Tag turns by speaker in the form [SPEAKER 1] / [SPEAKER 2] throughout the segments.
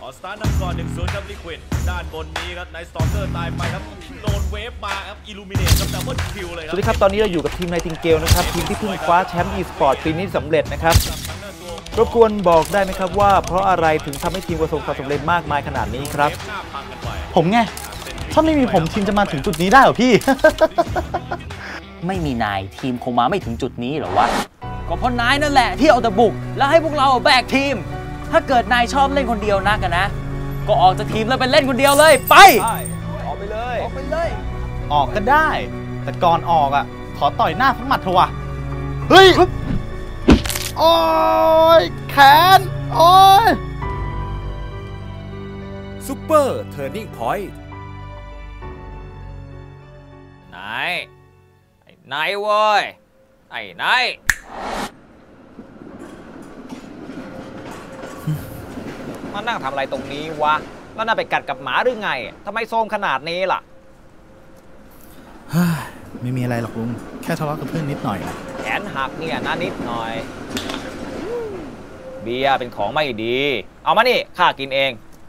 [SPEAKER 1] อสตาร์นำก่อน 1-0 ครับลิควิดด้านบนนี้ครับไนท์สตอร์เกอร์ตายไปครับโดนเวฟมาครับอิลูมิเนตกับดับเบิลคิวเลยครับ
[SPEAKER 2] สวัสดีครับตอนนี้เราอยู่กับทีมไนติงเกลนะครับทีมที่เพิ่งคว้าแชมป์ e-sport ปีนี้สำเร็จนะครับรบกวนบอกได้ไหมครับว่าเพราะอะไรถึงทำให้ทีมประสบความสำเร็จมากมายขนาดนี้ครับ
[SPEAKER 3] ผมไงถ้าไม่มีผมทีมจะมาถึงจุดนี้ได้เหรอพี่
[SPEAKER 4] ไม่มีนายทีมคงมาไม่ถึงจุดนี้หรอวะก็เพราะนายนั่นแหละที่เอาแต่บุกแล้วให้พวกเราแบกทีมถ้าเกิดนายชอบเล่นคนเดียวนักกันนะก็ออกจากทีมแล้วไปเล่นคนเดียวเลยไป
[SPEAKER 2] ออกไปเลย
[SPEAKER 4] ออกไปเลย
[SPEAKER 3] ออกก็ได้ แต่ก่อนออกอ่ะขอต่อยหน้าสักหมัดเถอะวะเฮ้ยโอ้ยแขนโอ้ย
[SPEAKER 1] ซุปเปอร์เทอร์นิ่งพอยต์
[SPEAKER 4] นายไอ้นายเว้ยไอ้นายมานั่งทำอะไรตรงนี้วะแล้วน่าไปกัดกับหมาหรือไงทำไมโซมขนาดนี้ล่ะ
[SPEAKER 3] ไม่มีอะไรหรอกลุงแค่ทะเลาะกับเพื่อนนิดหน่อยนะ
[SPEAKER 4] แขนหักเนี่ยนะนิดหน่อยเบียร์เป็นของไม่ดีเอามานี่ข้ากินเอง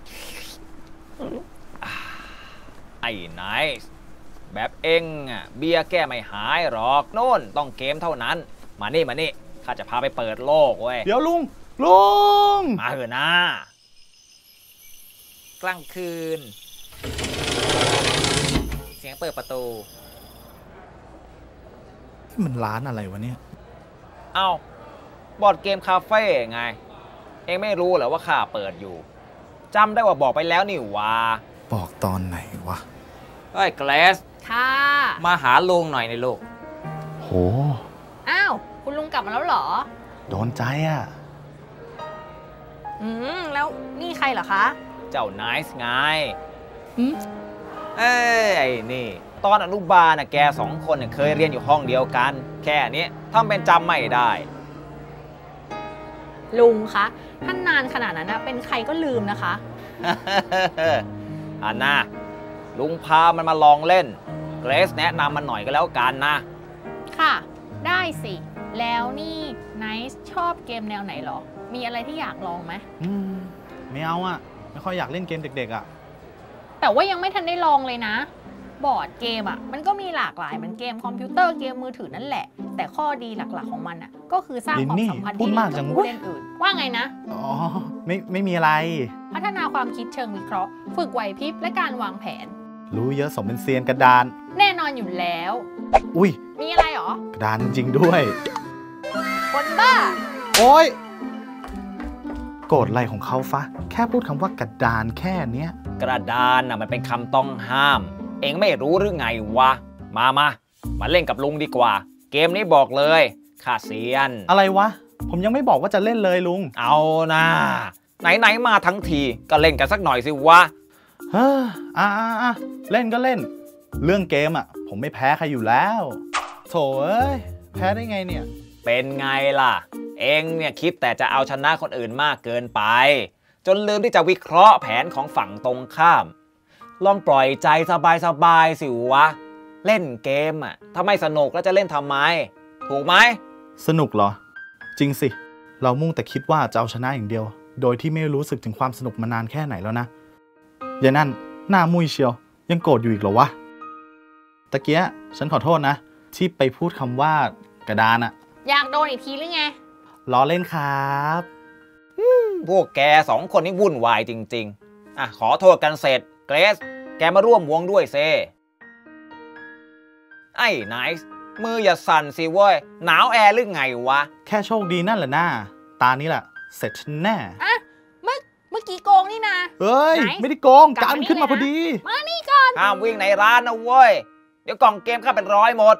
[SPEAKER 4] ไอ้ไนท์แบบเองอ่ะเบียร์แก้ไม่หายหรอกโน่นต้องเกมเท่านั้นมานี่ข้าจะพาไปเปิดโลกเว้ย
[SPEAKER 3] เดี๋ยวลุง
[SPEAKER 4] มาเถอะนะกลางคืนเสียงเปิดประตู
[SPEAKER 3] มันร้านอะไรวะเนี่ย
[SPEAKER 4] เอ้าบอร์ดเกมคาเฟ่ไงเองไม่รู้เหรอว่าข้าเปิดอยู่จำได้ว่าบอกไปแล้วนี่ว่า
[SPEAKER 3] บอกตอนไหนวะ
[SPEAKER 4] เฮ้ยเกรซ
[SPEAKER 5] ค่ะ
[SPEAKER 4] มาหาลุงหน่อยในลูก
[SPEAKER 3] โห
[SPEAKER 5] อ้าวคุณลุงกลับมาแล้วเหรอ
[SPEAKER 3] โดนใจอ่ะ
[SPEAKER 5] แล้วนี่ใครเหรอคะ
[SPEAKER 4] เจ้าไนท์ไงเอ้ยไอ้นี่ตอนอนุบาลน่ะแกสองคนเคยเรียนอยู่ห้องเดียวกันแค่นี้ทำเป็นจำไม่ได้
[SPEAKER 5] ลุงคะท่านนานขนาดนั้นนะเป็นใครก็ลืมนะคะ
[SPEAKER 4] อันน่ะลุงพามันมาลองเล่นเกรซแนะนำมันหน่อยก็แล้วกันนะ
[SPEAKER 5] ค่ะได้สิแล้วนี่ไนท์ชอบเกมแนวไหนหรอมีอะไรที่อยากลองไหม
[SPEAKER 3] ไม่เอาอ่ะไม่ค่อยอยากเล่นเกมเด็กๆอ่ะ
[SPEAKER 5] แต่ว่ายังไม่ทันได้ลองเลยนะบอร์ดเกมอ่ะมันก็มีหลากหลายเหมือนเกมคอมพิวเตอร์เกมมือถือนั่นแหละแต่ข้อดีหลักๆของมันอ่ะก็คือสร้างความสัมพันธ์ที่ดีกับผู้เล่นอื่นว่าไงนะ
[SPEAKER 3] อ๋อไม่มีอะไร
[SPEAKER 5] พัฒนาความคิดเชิงวิเคราะห์ฝึกไหวพริบและการวางแผน
[SPEAKER 3] รู้เยอะสมเป็นเซียนกระดาน
[SPEAKER 5] แน่นอนอยู่แล้ว
[SPEAKER 3] อุ้ย
[SPEAKER 5] มีอะไรหร
[SPEAKER 3] อกระดานจริงด้วย
[SPEAKER 5] คนบ้า
[SPEAKER 3] โอ๊ยโกรธอะไรของเขาฟะแค่พูดคำว่ากระดานแค่เนี้ย
[SPEAKER 4] กระดานน่ะมันเป็นคำต้องห้ามเอ็งไม่รู้หรือไงวะมาเล่นกับลุงดีกว่าเกมนี้บอกเลยข้าเซียน
[SPEAKER 3] อะไรวะผมยังไม่บอกว่าจะเล่นเลยลุง
[SPEAKER 4] เอานะไหนมาทั้งทีก็เล่นกันสักหน่อยสิวะ
[SPEAKER 3] เฮ้อเล่นก็เล่นเรื่องเกมอ่ะผมไม่แพ้ใครอยู่แล้วโถเอ้ยแพ้ได้ไงเนี่ย
[SPEAKER 4] เป็นไงล่ะเอ็งเนี่ยคิดแต่จะเอาชนะคนอื่นมากเกินไปจนลืมที่จะวิเคราะห์แผนของฝั่งตรงข้ามลองปล่อยใจสบายสิวะเล่นเกมอ่ะถ้าไม่สนุกแล้วจะเล่นทำไมถูกไหม
[SPEAKER 3] สนุกเหรอจริงสิเรามุ่งแต่คิดว่าจะเอาชนะอย่างเดียวโดยที่ไม่รู้สึกถึงความสนุกมานานแค่ไหนแล้วนะอย่านั่นหน้ามุ้ยเชียวยังโกรธอยู่อีกเหรอวะตะเกียฉันขอโทษนะที่ไปพูดคำว่ากระดานอะ
[SPEAKER 5] อยากโดนอีกทีหรือไง
[SPEAKER 3] ล้อเล่นครับ
[SPEAKER 4] พวกแกสองคนนี่วุ่นวายจริงๆขอโทษกันเสร็จเกรซแกมาร่วมวงด้วยเซไอ้ไนท์มืออย่าสั่นสิเว้ยหนาวแอร์หรือไงวะ
[SPEAKER 3] แค่โชคดีนั่นแหละหน้าตานี้แหละเสร็จฉันแน่
[SPEAKER 5] เมื่อกี้โกงนี่นะ
[SPEAKER 3] เฮ้ยไม่ได้โกงการขึ้นมาพอดี
[SPEAKER 5] มานี่ก่อน
[SPEAKER 4] ห้ามวิ่งในร้านนะเว้ยเดี๋ยวกล่องเกมข้าเป็น100หมด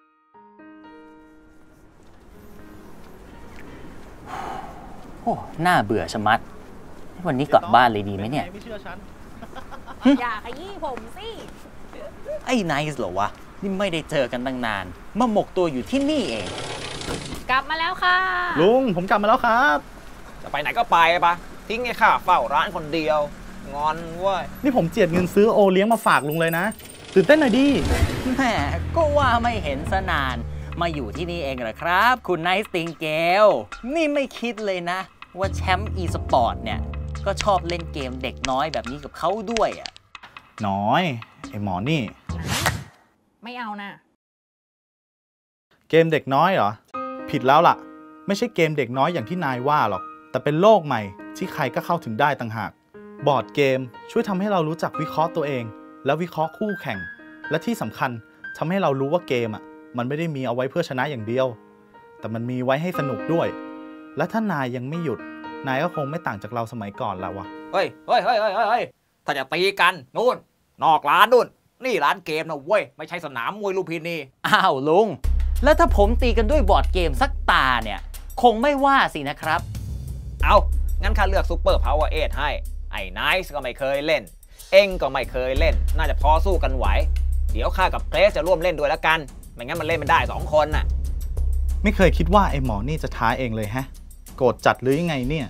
[SPEAKER 4] โอ้น่าเบื่อชะมัดวันนี้กลับบ้านเลยดีไหมเนี่ย
[SPEAKER 5] อย่าขยี้ผมสิ
[SPEAKER 4] ไอ้ไนท์เหรอวะนี่ไม่ได้เจอกันตั้งนานมาหมกตัวอยู่ที่นี่เอง
[SPEAKER 5] กลับมาแล้วค่ะ
[SPEAKER 3] ลุงผมกลับมาแล้วครับ
[SPEAKER 4] จะไปไหนก็ไปปะทิ้งไอ้ข้าเฝ้าร้านคนเดียวงอนเว้ย
[SPEAKER 3] นี่ผมเจียดเงินซื้อโอเลี้ยงมาฝากลุงเลยนะตื่นเต้นหน่อยดิ
[SPEAKER 4] แหมก็ว่าไม่เห็นซะนานมาอยู่ที่นี่เองเหรอครับคุณไนท์ติงเกลนี่ไม่คิดเลยนะว่าแชมป์ e-sport เนี่ย
[SPEAKER 6] ก็ชอบเล่นเกมเด็กน้อยแบบนี้กับเขาด้วยอ่ะ
[SPEAKER 3] น้อย ไอหมอนี่
[SPEAKER 5] ไม่เอานะ
[SPEAKER 3] เกมเด็กน้อยเหรอ ผิดแล้วล่ะ ไม่ใช่เกมเด็กน้อยอย่างที่นายว่าหรอก แต่เป็นโลกใหม่ที่ใครก็เข้าถึงได้ต่างหาก บอร์ดเกมช่วยทำให้เรารู้จักวิเคราะห์ตัวเอง แล้ววิเคราะห์คู่แข่ง และที่สำคัญทำให้เรารู้ว่าเกมมันไม่ได้มีเอาไว้เพื่อชนะอย่างเดียว แต่มันมีไว้ให้สนุกด้วย และถ้านายยังไม่หยุด นายก็คงไม่ต่างจากเราสมัยก่อนแล้ววะ
[SPEAKER 4] เฮ้ยถ้าจะตีกันนู่นนอกร้านนู่นนี่ร้านเกมนะเว้ยไม่ใช่สนามมวยลุมพินี
[SPEAKER 6] อ้าวลุง แล้วถ้าผมตีกันด้วยบอร์ดเกมสักตาเนี่ยคงไม่ว่าสินะครับ
[SPEAKER 4] เอางั้นข้าเลือกซูเปอร์พาวเวอร์8ให้ไอ้ไนซ์ก็ไม่เคยเล่นเอ็งก็ไม่เคยเล่นน่าจะพอสู้กันไหวเดี๋ยวข้ากับเกรซจะร่วมเล่นด้วยแล้วกันไม่งั้นมันเล่นไม่ได้2 คนน่ะ
[SPEAKER 3] ไม่เคยคิดว่าไอหมอนี่จะท้าเองเลยฮะ โกรธจัดหรือยังไงเนี่ย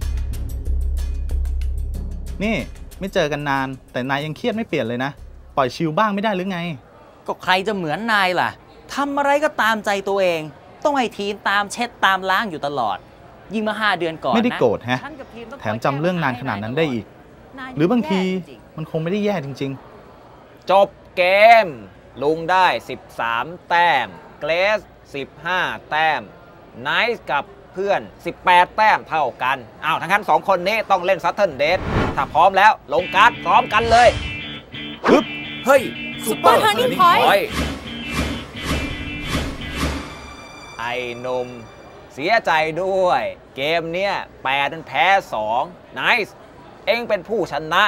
[SPEAKER 3] นี่ไม่เจอกันนานแต่นายยังเครียดไม่เปลี่ยนเลยนะ ปล่อยชิลบ้างไม่ได้หรือไง
[SPEAKER 6] ก็ใครจะเหมือนนายล่ะทำอะไรก็ตามใจตัวเอง ต้องให้ทีมตามเช็ดตามล้างอยู่ตลอด ยิ่งมา5 เดือนก่อนนะ
[SPEAKER 3] ไม่ได้โกรธฮะ
[SPEAKER 6] ฉันกับทีมต้อง
[SPEAKER 3] แถมจำเรื่องนานขนาดนั้นได้อีก หรือบางทีมันคงไม่ได้แย่จริงๆ
[SPEAKER 4] จบเกมลุงได้13 แต้มเกรซ15 แต้มไนซ์กับเพื่อน18 แต้มเท่ากันอ้าวทั้งนั้น2 คนนี้ต้องเล่นซัตเทิลเดทถ้าพร้อมแล้วลงการ์ดพร้อมกันเลยปึ๊บเฮ้ย
[SPEAKER 5] Super Turning Point
[SPEAKER 4] ไอ้หนุ่มเสียใจด้วยเกมเนี้ย8เป็นแพ้2ไนซ์เอ็งเป็นผู้ชนะ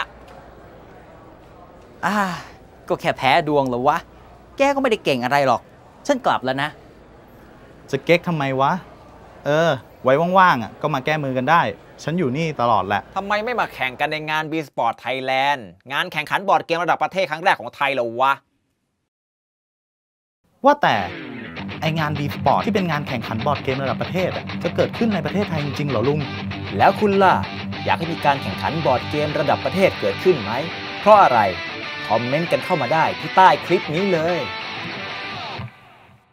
[SPEAKER 6] ก็แค่แพ้ดวงเหรอวะ แกก็ไม่ได้เก่งอะไรหรอก ฉันกลับแล้วนะ
[SPEAKER 3] จะเก๊กทำไมวะ ไว้ว่างๆก็มาแก้มือกันได้ ฉันอยู่นี่ตลอดแหละ
[SPEAKER 4] ทำไมไม่มาแข่งกันในงาน B-Sport Thailand งานแข่งขันบอร์ดเกมระดับประเทศครั้งแรกของไทยเหรอวะ
[SPEAKER 3] ว่าแต่ไองาน B-Sport ที่เป็นงานแข่งขันบอร์ดเกมระดับประเทศจะเกิดขึ้นในประเทศไทยจริงๆเหรอลุง
[SPEAKER 4] แล้วคุณล่ะ อยากให้มีการแข่งขันบอร์ดเกมระดับประเทศเกิดขึ้นไหม เพราะอะไร คอมเมนต์กันเข้ามาได้ที่ใต้คลิปนี้เลย